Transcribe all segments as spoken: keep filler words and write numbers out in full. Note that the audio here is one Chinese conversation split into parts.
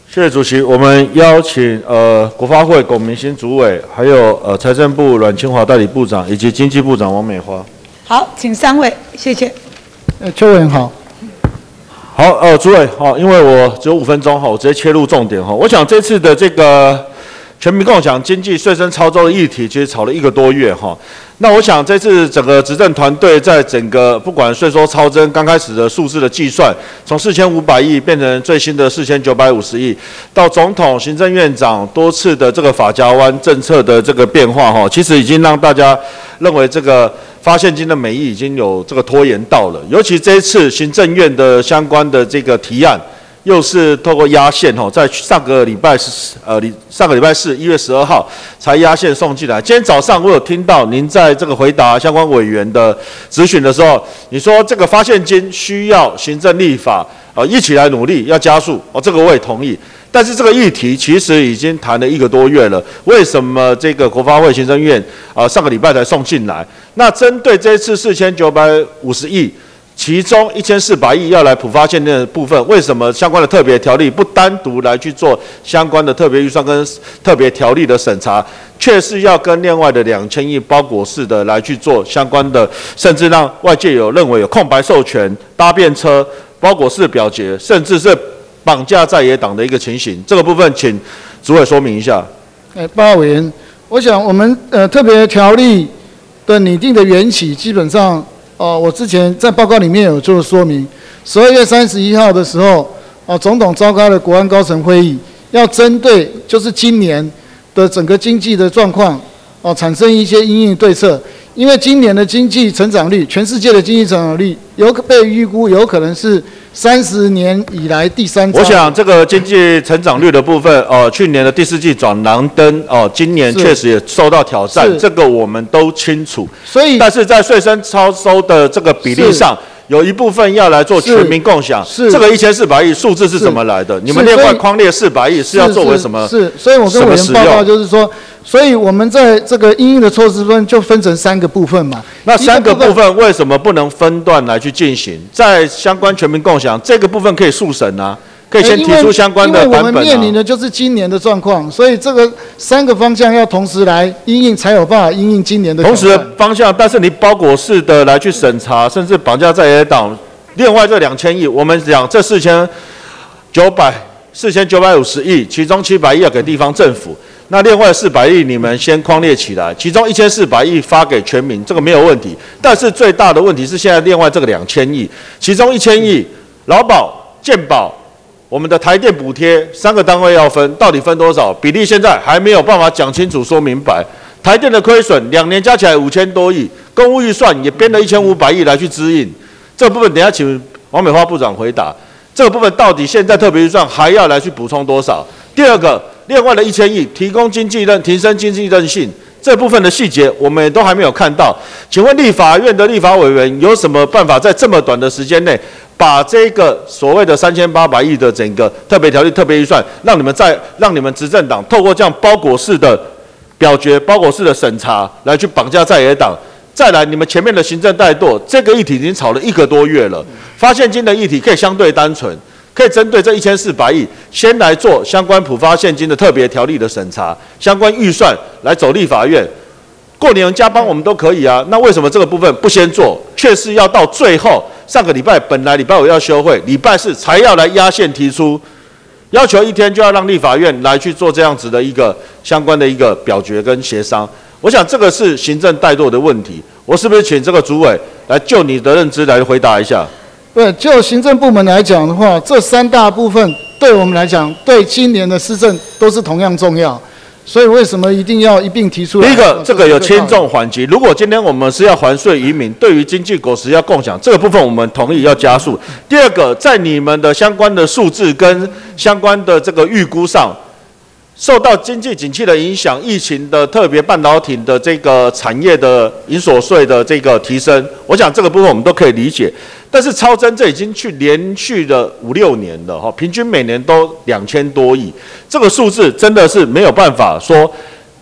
谢谢主席，我们邀请呃国发会龚明鑫主委，还有呃财政部阮清华代理部长以及经济部长王美花。 好，请三位，谢谢。 呃，邱委员好。 好，呃，主委，好，因为我只有五分钟哈，我直接切入重点哈。我想这次的这个全民共享经济税收超州的议题，其实吵了一个多月哈。那我想这次整个执政团队在整个不管税收超征刚开始的数字的计算，从四千五百亿变成最新的四千九百五十亿，到总统、行政院长多次的这个法家湾政策的这个变化哈，其实已经让大家认为这个发现金的美意已经有这个拖延到了。尤其这一次行政院的相关的这个提案，又是透过压线吼，在上个礼拜是呃上个礼拜四一月十二号才压线送进来。今天早上我有听到您在这个回答相关委员的质询的时候，你说这个发现金需要行政立法呃一起来努力，要加速哦，这个我也同意。但是这个议题其实已经谈了一个多月了，为什么这个国发会行政院啊、呃、上个礼拜才送进来？那针对这一次四千九百五十亿。其中一千四百亿要来普发现金的部分，为什么相关的特别条例不单独来去做相关的特别预算跟特别条例的审查，却是要跟另外的两千亿包裹式的来去做相关的，甚至让外界有认为有空白授权、搭便车、包裹式表决，甚至是绑架在野党的一个情形？这个部分请主委说明一下。 哎，报告委员，我想我们呃特别条例的拟定的缘起，基本上。哦，我之前在报告里面有做说明，十二月三十一号的时候，哦，总统召开了国安高层会议，要针对就是今年的整个经济的状况，哦，产生一些因应对策。因为今年的经济成长率，全世界的经济成长率有被预估有可能是三十年以来第三高。 我想这个经济成长率的部分，呃，去年的第四季转蓝灯，哦、呃，今年确实也受到挑战，这个我们都清楚。 所以， 但是在税收超收的这个比例上，有一部分要来做全民共享，是这个一千四百亿数字是怎么来的？你们另外框列四百亿是要作为什么？ 是，所以我跟委员报告就是说。所以我们在这个因应的措施分就分成三个部分嘛。 那三个部分为什么不能分段来去进行？在相关全民共享这个部分可以速审啊，可以先提出相关的版本、啊、 因为我们面临的就是今年的状况，所以这个三个方向要同时来因应，才有办法因应今年的同时的方向。但是你包裹式的来去审查，甚至绑架在野党，另外这两千亿，我们讲这四千九百四千九百五十亿，其中七百亿要给地方政府。那另外四百亿你们先框列起来，其中一千四百亿发给全民，这个没有问题。但是最大的问题是现在另外这个两千亿，其中一千亿劳保、健保、我们的台电补贴三个单位要分，到底分多少比例？现在还没有办法讲清楚、说明白。台电的亏损两年加起来五千多亿，公务预算也编了一千五百亿来去支应，这个部分等一下请王美花部长回答。这个部分到底现在特别预算还要来去补充多少？第二个。另外的一千亿提供经济韧提升经济韧性这部分的细节，我们也都还没有看到。请问立法院的立法委员有什么办法在这么短的时间内，把这个所谓的三千八百亿的整个特别条例、特别预算，让你们在让你们执政党透过这样包裹式的表决、包裹式的审查，来去绑架在野党？再来，你们前面的行政怠惰，这个议题已经吵了一个多月了。发现金的议题可以相对单纯。可以针对这一千四百亿，先来做相关普发现金的特别条例的审查，相关预算来走立法院。过年加班我们都可以啊，那为什么这个部分不先做，却是要到最后？上个礼拜本来礼拜五要休会，礼拜四才要来压线提出，要求一天就要让立法院来去做这样子的一个相关的一个表决跟协商。我想这个是行政怠惰的问题，我是不是请这个主委来就你的认知来回答一下？ 对，就行政部门来讲的话，这三大部分对我们来讲，对今年的施政都是同样重要。所以为什么一定要一并提出来？ 第一个，这个有轻重缓急。如果今天我们是要还税于民，对于经济果实要共享，这个部分我们同意要加速。第二个，在你们的相关的数字跟相关的这个预估上，受到经济景气的影响，疫情的特别半导体的这个产业的营所税的这个提升，我想这个部分我们都可以理解。但是超增这已经去连续了五六年了哈，平均每年都两千多亿，这个数字真的是没有办法说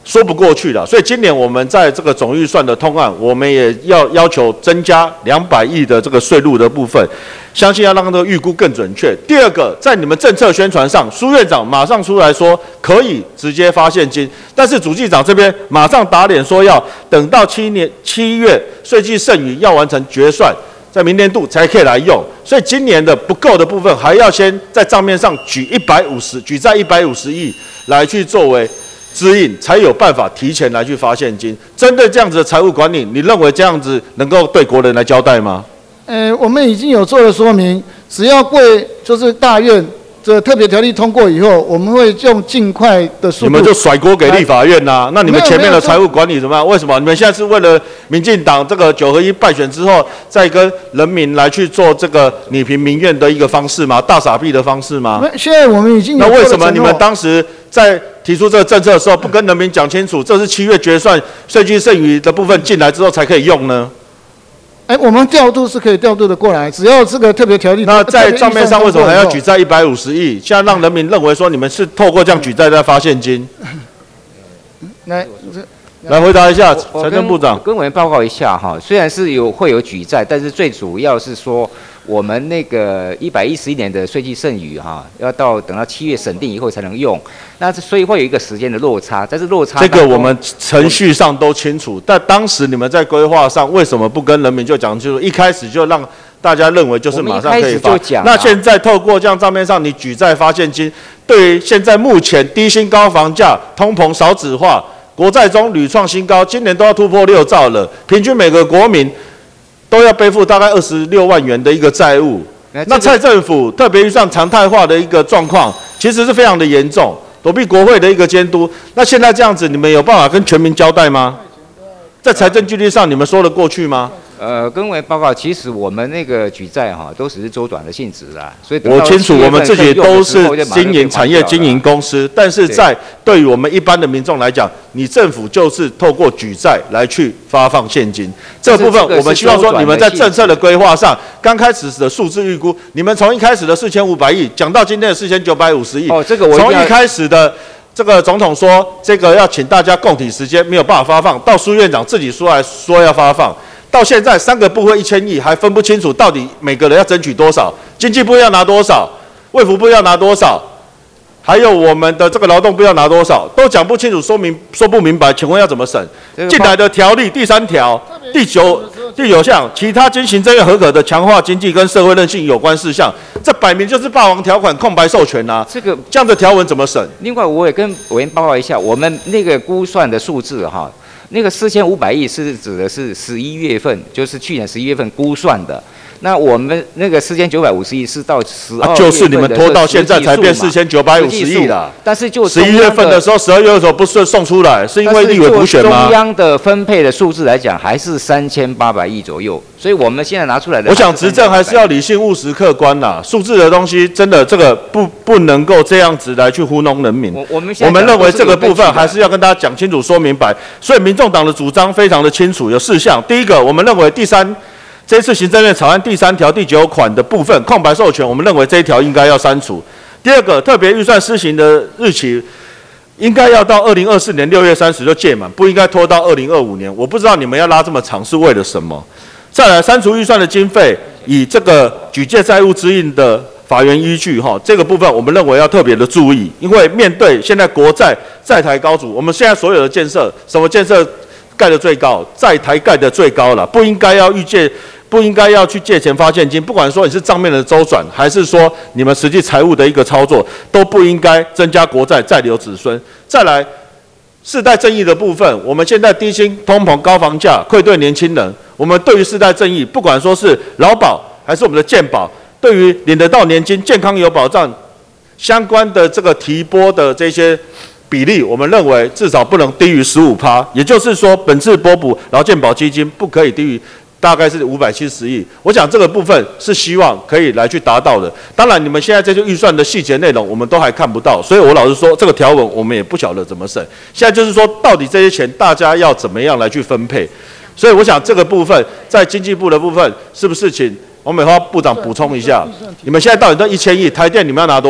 说不过去了。所以今年我们在这个总预算的通案，我们也要要求增加两百亿的这个税入的部分，相信要让这个预估更准确。第二个，在你们政策宣传上，苏院长马上出来说可以直接发现金，但是主计长这边马上打脸说要等到七年七月税季剩余要完成决算，在明年度才可以来用。所以今年的不够的部分，还要先在账面上举一百五十举债一百五十亿来去作为指引，才有办法提前来去发现金。针对这样子的财务管理，你认为这样子能够对国人来交代吗？ 呃，我们已经有做了说明，只要贵就是大院这特别条例通过以后，我们会用尽快的速度。 你们就甩锅给立法院呐、啊？那你们前面的财务管理怎么样？为什么你们现在是为了民进党这个九合一败选之后，再跟人民来去做这个拟平民怨的一个方式吗？大傻逼的方式吗？ 现在我们已经有。 那为什么你们当时在提出这个政策的时候，不跟人民讲清楚，这是七月决算税基剩余的部分进来之后才可以用呢？ 哎，我们调度是可以调度的过来，只要这个特别条例。 那在账面上为什么还要举债一百五十亿？现在让人民认为说你们是透过这样举债在发现金。 来， 来回答一下财政部长。 跟委员报告一下哈，虽然是有会有举债，但是最主要是说我们那个一百一十一年的税基剩余哈，要到等到七月审定以后才能用，那所以会有一个时间的落差，但是落差这个我们程序上都清楚，但当时你们在规划上为什么不跟人民就讲清楚？一开始就让大家认为就是马上可以发。那现在透过这样账面上你举债发现金，对于现在目前低薪高房价、通膨少子化、国债中屡创新高，今年都要突破六兆了，平均每个国民都要背负大概二十六万元的一个债务。那蔡政府特别预算常态化的一个状况，其实是非常的严重，躲避国会的一个监督。那现在这样子，你们有办法跟全民交代吗？在财政纪律上，你们说得过去吗？ 呃，跟委员报告，其实我们那个举债哈，都只是周转的性质啦，所以我清楚，我们自己都是经营产业、经营公司，但是在对于我们一般的民众来讲，你政府就是透过举债来去发放现金，这部分我们希望说，你们在政策的规划上，刚开始的数字预估，你们从一开始的四千五百亿讲到今天的四千九百五十亿， 哦，这个我从一开始的。这个总统说，这个要请大家共体时间，没有办法发放，到苏院长自己说来说要发放，到现在三个部会一千亿还分不清楚到底每个人要争取多少，经济部要拿多少，卫福部要拿多少，还有我们的这个劳动部要拿多少，都讲不清楚，说明说不明白，请问要怎么审？进来的条例第三条、第九第九项，其他经行政院合可的强化经济跟社会韧性有关事项，这摆明就是霸王条款、空白授权啊！ 这个这样的条文怎么审？ 另外，我也跟委员报告一下，我们那个估算的数字哈，那个四千五百亿是指的是十一月份，就是去年十一月份估算的。那我们那个四千九百五十亿是到十二、啊， 就是你们拖到现在才变四千九百五十亿啦。 但是就十一月份的时候，十二月的时候不是送出来，是因为立委补选吗？ 中央的分配的数字来讲，还是三千八百亿左右。所以我们现在拿出来的， 我想执政还是要理性、务实、客观啦。数字的东西真的这个不不能够这样子来去糊弄人民。 我我们我们认为这个部分还是要跟大家讲清楚、说明白。所以民众党的主张非常的清楚，有四项。第一个，我们认为第三。这次行政院草案第三条第九款的部分空白授权，我们认为这一条应该要删除。第二个，特别预算施行的日期应该要到二零二四年六月三十就届满，不应该拖到二零二五年。我不知道你们要拉这么长是为了什么。再来，删除预算的经费，以这个举借债务支应的法源依据，哈，这个部分我们认为要特别的注意，因为面对现在国债债台高筑，我们现在所有的建设，什么建设盖的最高，债台盖的最高了，不应该要预借。不应该要去借钱发现金，不管说你是账面的周转，还是说你们实际财务的一个操作，都不应该增加国债再留子孙。再来，世代正义的部分，我们现在低薪、通膨、高房价愧对年轻人，我们对于世代正义，不管说是劳保还是我们的健保，对于领得到年金、健康有保障相关的这个提拨的这些比例，我们认为至少不能低于 百分之十五， 也就是说，本次拨补劳健保基金不可以低于。大概是五百七十亿，我想这个部分是希望可以来去达到的。当然，你们现在这些预算的细节内容，我们都还看不到，所以我老实说，这个条文我们也不晓得怎么审。现在就是说，到底这些钱大家要怎么样来去分配？所以我想这个部分在经济部的部分，是不是请王美花部长补充一下？你们现在到底都一千亿，台电你们要拿多少？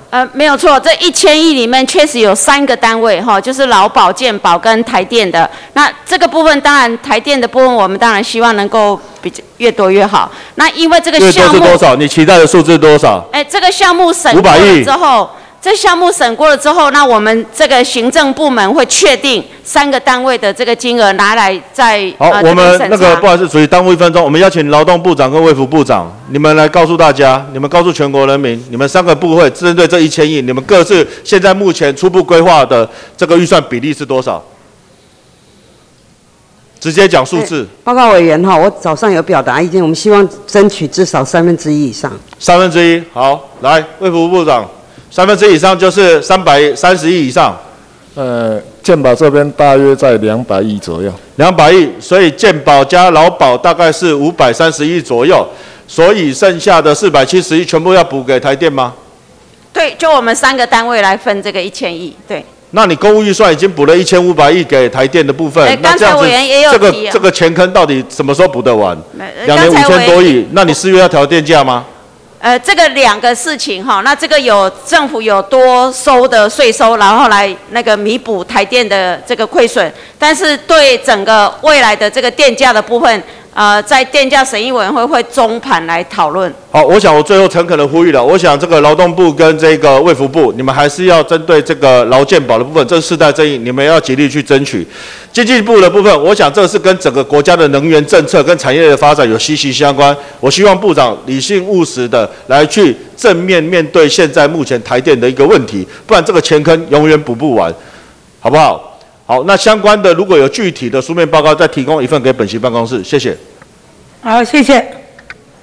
呃，没有错，这一千亿里面确实有三个单位哈，就是劳保、健保跟台电的。那这个部分当然台电的部分，我们当然希望能够比较越多越好。那因为这个项目越多是多少？你期待的数字多少？ 哎，这个项目审过了之后。这项目审过了之后，那我们这个行政部门会确定三个单位的这个金额拿来在好， 呃、 我们那个不好意思，属于耽误一分钟，我们邀请劳动部长跟卫福部长，你们来告诉大家，你们告诉全国人民，你们三个部会针对这一千亿，你们各自现在目前初步规划的这个预算比例是多少？直接讲数字。 报告委员哈，我早上有表达意见，我们希望争取至少三分之一以上。 三分之一，好，来卫福部长。三分之一以上就是三百三十亿以上， 呃，健保这边大约在两百亿左右。 两百亿，所以健保加劳保大概是五百三十亿左右，所以剩下的四百七十亿全部要补给台电吗？ 对，就我们三个单位来分这个一千亿，对。 那你公务预算已经补了一千五百亿给台电的部分， 欸、 那这样子这个这个钱坑到底什么时候补得完？两年五千多亿，那你四月要调电价吗？ 呃，这个两个事情哈，那这个有政府有多收的税收，然后来那个弥补台电的这个亏损，但是对整个未来的这个电价的部分，呃，在电价审议委员会会中盘来讨论。 好，我想我最后诚恳的呼吁了，我想这个劳动部跟这个卫福部，你们还是要针对这个劳健保的部分，这世代争议，你们要极力去争取。经济部的部分，我想这是跟整个国家的能源政策跟产业的发展有息息相关。我希望部长理性务实的来去正面面对现在目前台电的一个问题，不然这个钱坑永远补不完，好不好？好，那相关的如果有具体的书面报告，再提供一份给本席办公室，谢谢。 好，谢谢。